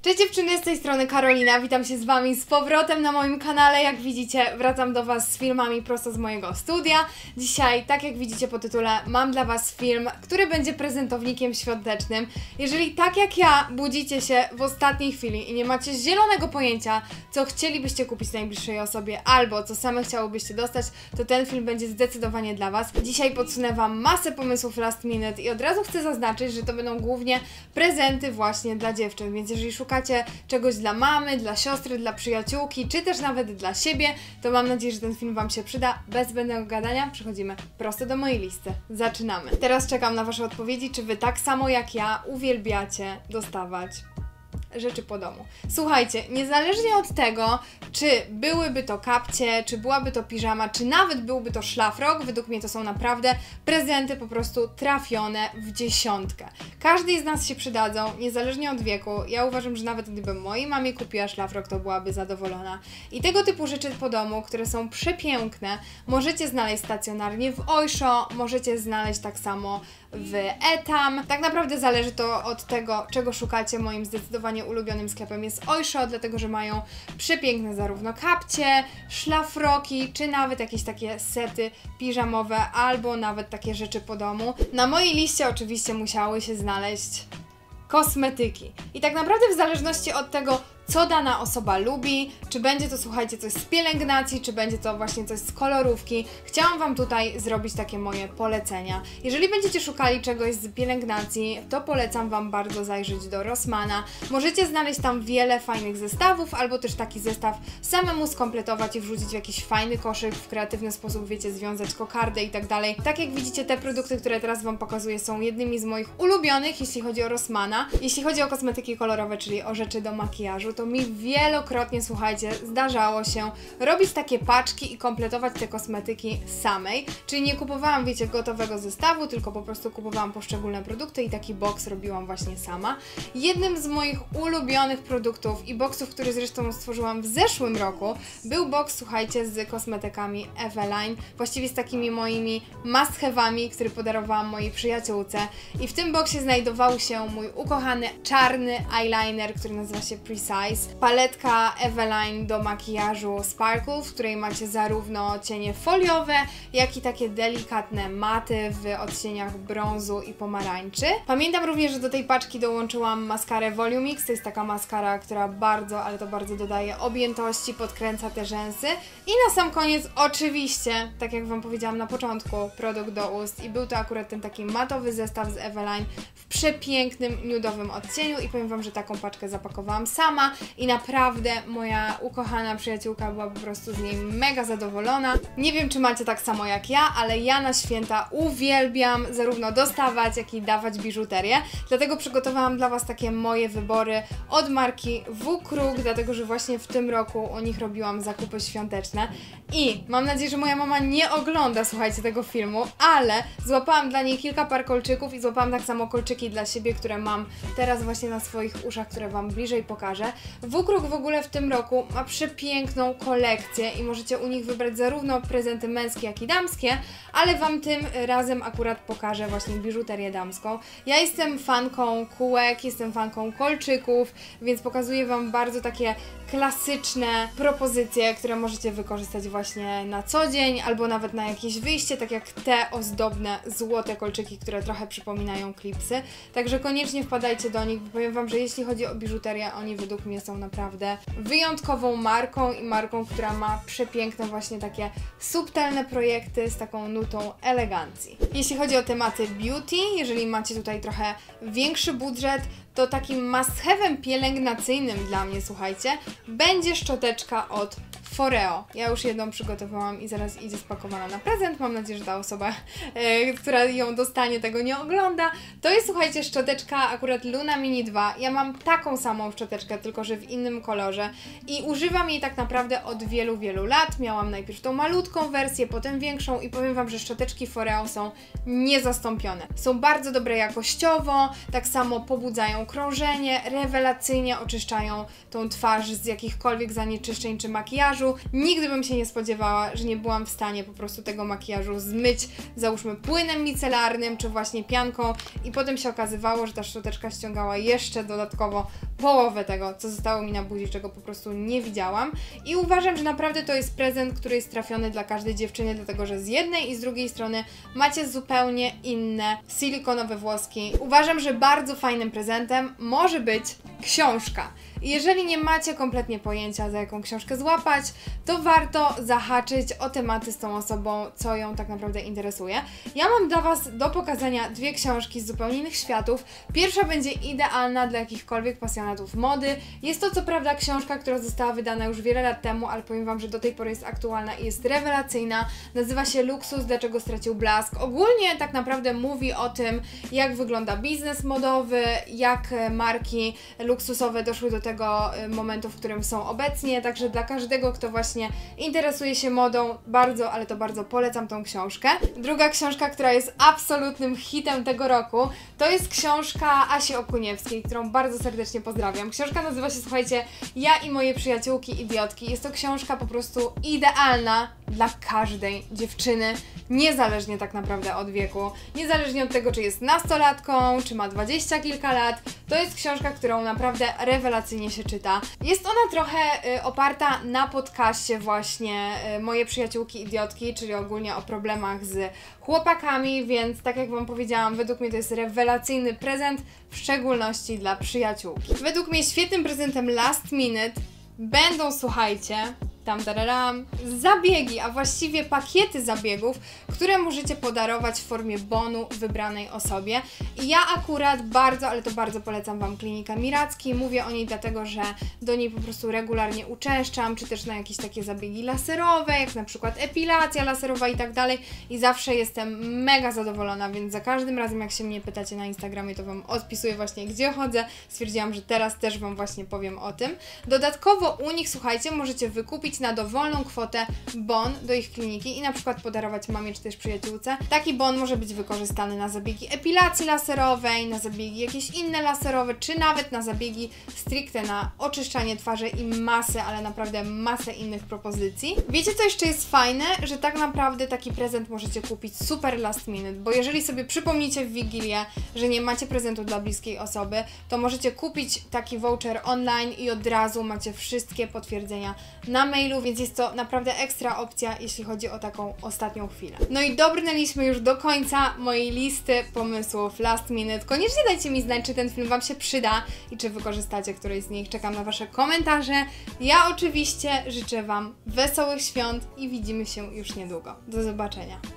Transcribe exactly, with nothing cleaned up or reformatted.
Cześć dziewczyny, z tej strony Karolina, witam się z Wami z powrotem na moim kanale. Jak widzicie, wracam do Was z filmami prosto z mojego studia. Dzisiaj, tak jak widzicie po tytule, mam dla Was film, który będzie prezentownikiem świątecznym. Jeżeli tak jak ja budzicie się w ostatniej chwili i nie macie zielonego pojęcia, co chcielibyście kupić najbliższej osobie albo co same chciałobyście dostać, to ten film będzie zdecydowanie dla Was. Dzisiaj podsunę Wam masę pomysłów last minute i od razu chcę zaznaczyć, że to będą głównie prezenty właśnie dla dziewczyn, więc jeżeli szukacie Szukacie czegoś dla mamy, dla siostry, dla przyjaciółki, czy też nawet dla siebie, to mam nadzieję, że ten film Wam się przyda. Bez zbędnego gadania przechodzimy prosto do mojej listy. Zaczynamy. Teraz czekam na Wasze odpowiedzi, czy Wy tak samo jak ja uwielbiacie dostawać rzeczy po domu. Słuchajcie, niezależnie od tego, czy byłyby to kapcie, czy byłaby to piżama, czy nawet byłby to szlafrok, według mnie to są naprawdę prezenty po prostu trafione w dziesiątkę. Każdej z nas się przydadzą, niezależnie od wieku. Ja uważam, że nawet gdybym mojej mamie kupiła szlafrok, to byłaby zadowolona. I tego typu rzeczy po domu, które są przepiękne, możecie znaleźć stacjonarnie w Oysho, możecie znaleźć tak samo w Etam. Tak naprawdę zależy to od tego, czego szukacie. Moim zdecydowanie ulubionym sklepem jest Oysho, dlatego że mają przepiękne zarówno kapcie, szlafroki, czy nawet jakieś takie sety piżamowe, albo nawet takie rzeczy po domu. Na mojej liście oczywiście musiały się znaleźć kosmetyki. I tak naprawdę w zależności od tego, co dana osoba lubi, czy będzie to, słuchajcie, coś z pielęgnacji, czy będzie to właśnie coś z kolorówki, chciałam Wam tutaj zrobić takie moje polecenia. Jeżeli będziecie szukali czegoś z pielęgnacji, to polecam Wam bardzo zajrzeć do Rossmana. Możecie znaleźć tam wiele fajnych zestawów, albo też taki zestaw samemu skompletować i wrzucić w jakiś fajny koszyk, w kreatywny sposób, wiecie, związać kokardę i tak dalej. Tak jak widzicie, te produkty, które teraz Wam pokazuję, są jednymi z moich ulubionych, jeśli chodzi o Rossmana. Jeśli chodzi o kosmetyki kolorowe, czyli o rzeczy do makijażu, to mi wielokrotnie, słuchajcie, zdarzało się robić takie paczki i kompletować te kosmetyki samej, czyli nie kupowałam, wiecie, gotowego zestawu, tylko po prostu kupowałam poszczególne produkty i taki box robiłam właśnie sama. Jednym z moich ulubionych produktów i boxów, który zresztą stworzyłam w zeszłym roku, był box, słuchajcie, z kosmetykami Eveline, właściwie z takimi moimi must have'ami, który podarowałam mojej przyjaciółce, i w tym boxie znajdował się mój ukochany czarny eyeliner, który nazywa się Precise, paletka Eveline do makijażu Sparkle, w której macie zarówno cienie foliowe, jak i takie delikatne maty w odcieniach brązu i pomarańczy. Pamiętam również, że do tej paczki dołączyłam maskarę Volumix. To jest taka maskara, która bardzo, ale to bardzo dodaje objętości, podkręca te rzęsy. I na sam koniec oczywiście, tak jak Wam powiedziałam na początku, produkt do ust, i był to akurat ten taki matowy zestaw z Eveline w przepięknym, nudowym odcieniu, i powiem Wam, że taką paczkę zapakowałam sama i naprawdę moja ukochana przyjaciółka była po prostu z niej mega zadowolona. Nie wiem, czy macie tak samo jak ja, ale ja na święta uwielbiam zarówno dostawać, jak i dawać biżuterię, dlatego przygotowałam dla Was takie moje wybory od marki W-Krug, dlatego że właśnie w tym roku u nich robiłam zakupy świąteczne i mam nadzieję, że moja mama nie ogląda, słuchajcie, tego filmu, ale złapałam dla niej kilka par kolczyków i złapałam tak samo kolczyki dla siebie, które mam teraz właśnie na swoich uszach, które Wam bliżej pokażę. W-Krug w ogóle w tym roku ma przepiękną kolekcję i możecie u nich wybrać zarówno prezenty męskie, jak i damskie, ale Wam tym razem akurat pokażę właśnie biżuterię damską. Ja jestem fanką kółek, jestem fanką kolczyków, więc pokazuję Wam bardzo takie klasyczne propozycje, które możecie wykorzystać właśnie na co dzień, albo nawet na jakieś wyjście, tak jak te ozdobne złote kolczyki, które trochę przypominają klipsy. Także koniecznie wpadajcie do nich, bo powiem Wam, że jeśli chodzi o biżuterię, oni według mnie są naprawdę wyjątkową marką i marką, która ma przepiękne właśnie takie subtelne projekty z taką nutą elegancji. Jeśli chodzi o tematy beauty, jeżeli macie tutaj trochę większy budżet, to takim must have'em pielęgnacyjnym dla mnie, słuchajcie, będzie szczoteczka od Foreo. Ja już jedną przygotowałam i zaraz idzie spakowana na prezent. Mam nadzieję, że ta osoba, yy, która ją dostanie, tego nie ogląda. To jest, słuchajcie, szczoteczka akurat Luna Mini dwa. Ja mam taką samą szczoteczkę, tylko że w innym kolorze i używam jej tak naprawdę od wielu, wielu lat. Miałam najpierw tą malutką wersję, potem większą i powiem Wam, że szczoteczki Foreo są niezastąpione. Są bardzo dobre jakościowo, tak samo pobudzają krążenie, rewelacyjnie oczyszczają tą twarz z jakichkolwiek zanieczyszczeń czy makijażu. makijażu. Nigdy bym się nie spodziewała, że nie byłam w stanie po prostu tego makijażu zmyć, załóżmy płynem micelarnym, czy właśnie pianką i potem się okazywało, że ta szczoteczka ściągała jeszcze dodatkowo połowę tego, co zostało mi na buzi, czego po prostu nie widziałam. I uważam, że naprawdę to jest prezent, który jest trafiony dla każdej dziewczyny, dlatego że z jednej i z drugiej strony macie zupełnie inne silikonowe włoski. Uważam, że bardzo fajnym prezentem może być książka. I jeżeli nie macie kompletnie pojęcia, za jaką książkę złapać, to warto zahaczyć o tematy z tą osobą, co ją tak naprawdę interesuje. Ja mam dla Was do pokazania dwie książki z zupełnie innych światów. Pierwsza będzie idealna dla jakichkolwiek pasjonatów mody. Jest to co prawda książka, która została wydana już wiele lat temu, ale powiem Wam, że do tej pory jest aktualna i jest rewelacyjna. Nazywa się Luksus, dlaczego stracił blask. Ogólnie tak naprawdę mówi o tym, jak wygląda biznes modowy, jak marki luksusowe doszły do tego momentu, w którym są obecnie, także dla każdego, kto właśnie interesuje się modą, bardzo, ale to bardzo polecam tą książkę. Druga książka, która jest absolutnym hitem tego roku, to jest książka Asi Okuniewskiej, którą bardzo serdecznie pozdrawiam. Książka nazywa się, słuchajcie, Ja i moje przyjaciółki idiotki. Jest to książka po prostu idealna dla każdej dziewczyny, niezależnie tak naprawdę od wieku, niezależnie od tego, czy jest nastolatką, czy ma dwadzieścia kilka lat. To jest książka, którą naprawdę rewelacyjnie się czyta. Jest ona trochę y, oparta na podcaście właśnie y, Moje przyjaciółki idiotki, czyli ogólnie o problemach z chłopakami, więc tak jak Wam powiedziałam, według mnie to jest rewelacyjny prezent, w szczególności dla przyjaciółki. Według mnie świetnym prezentem last minute będą, słuchajcie, tam tararam, zabiegi, a właściwie pakiety zabiegów, które możecie podarować w formie bonu wybranej osobie. I ja akurat bardzo, ale to bardzo polecam Wam klinikę Miracki. Mówię o niej dlatego, że do niej po prostu regularnie uczęszczam, czy też na jakieś takie zabiegi laserowe, jak na przykład epilacja laserowa i tak dalej. I zawsze jestem mega zadowolona, więc za każdym razem jak się mnie pytacie na Instagramie, to Wam odpisuję właśnie, gdzie chodzę. Stwierdziłam, że teraz też Wam właśnie powiem o tym. Dodatkowo u nich, słuchajcie, możecie wykupić na dowolną kwotę bon do ich kliniki i na przykład podarować mamie czy też przyjaciółce. Taki bon może być wykorzystany na zabiegi epilacji laserowej, na zabiegi jakieś inne laserowe, czy nawet na zabiegi stricte na oczyszczanie twarzy i masę, ale naprawdę masę innych propozycji. Wiecie, co jeszcze jest fajne? Że tak naprawdę taki prezent możecie kupić super last minute, bo jeżeli sobie przypomnicie w Wigilię, że nie macie prezentu dla bliskiej osoby, to możecie kupić taki voucher online i od razu macie wszystkie potwierdzenia na mailu, więc jest to naprawdę ekstra opcja, jeśli chodzi o taką ostatnią chwilę. No i dobrnęliśmy już do końca mojej listy pomysłów last minute. Koniecznie dajcie mi znać, czy ten film Wam się przyda i czy wykorzystacie któryś z nich. Czekam na Wasze komentarze. Ja oczywiście życzę Wam wesołych świąt i widzimy się już niedługo. Do zobaczenia.